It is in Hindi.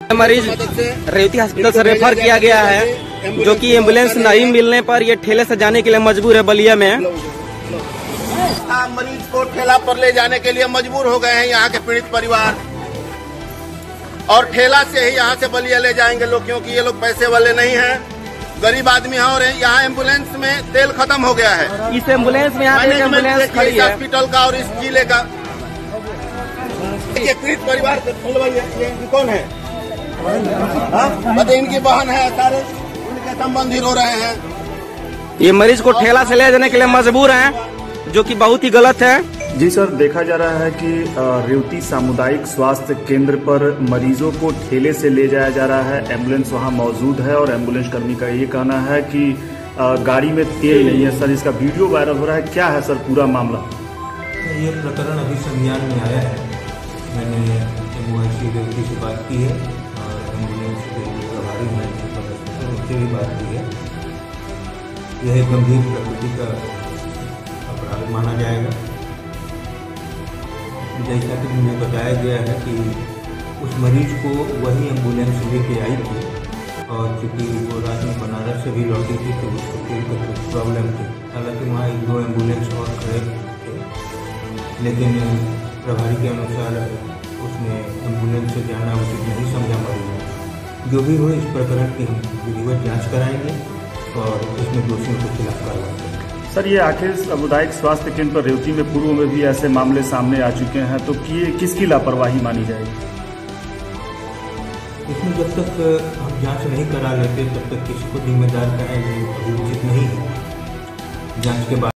मरीज रेवती हॉस्पिटल से रेफर किया गया है, जो कि एम्बुलेंस नहीं मिलने पर ये ठेले से जाने के लिए मजबूर है बलिया में। मरीज को ठेला पर ले जाने के लिए मजबूर हो गए हैं यहाँ के पीड़ित परिवार, और ठेला से ही यहाँ से बलिया ले जाएंगे लोग, क्योंकि ये लोग पैसे वाले नहीं हैं, गरीब आदमी हैं। और यहाँ एम्बुलेंस में तेल खत्म हो गया है। इस एम्बुलेंस में यहाँ एम्बुलेंस खड़ी है हॉस्पिटल का और इस जिले का। ये पीड़ित परिवार कौन है? मतलब इनकी बहन है, सारे उनके संबंधी रो रहे हैं। ये मरीज को ठेला से ले जाने के लिए मजबूर हैं, जो कि बहुत ही गलत है। जी सर, देखा जा रहा है कि रेवती सामुदायिक स्वास्थ्य केंद्र पर मरीजों को ठेले से ले जाया जा रहा है। एम्बुलेंस वहां मौजूद है और एम्बुलेंस कर्मी का ये कहना है कि गाड़ी में तेल नहीं है। सर, इसका वीडियो वायरल हो रहा है, क्या है सर पूरा मामला? ये प्रकरण अभी संज्ञान में आया है। मैंने एमओआईसी रेवती से बात की है और एम्बुलेंस के प्रभारी हैं उनसे भी बात की है। यह गंभीर प्रकृति का अपराध माना जाएगा। जैसा कि मुझे बताया गया है कि उस मरीज को वही एम्बुलेंस लेके आई थी, और चूँकि वो रात में बनारस से भी लौटी थी तो उसको तेल का कुछ प्रॉब्लम थी। हालांकि वहाँ 1-2 एम्बुलेंस और खड़े थे, लेकिन प्रभारी के अनुसार उसने एम्बुलेंस से जाना उचित नहीं समझा मरीज। जो भी हो, इस प्रकरण की हम विधिवत जाँच कराएंगे और इसमें दोषियों के खिलाफ कार्रवाई करेंगे। सर, ये आखिर सामुदायिक स्वास्थ्य केंद्र पर रेवती में पूर्व में भी ऐसे मामले सामने आ चुके हैं, तो ये किसकी लापरवाही मानी जाएगी? इसमें जब तक हम जांच नहीं करा लेते तब तक किसी को जिम्मेदार कहें ये अभी उचित नहीं है। जांच के बाद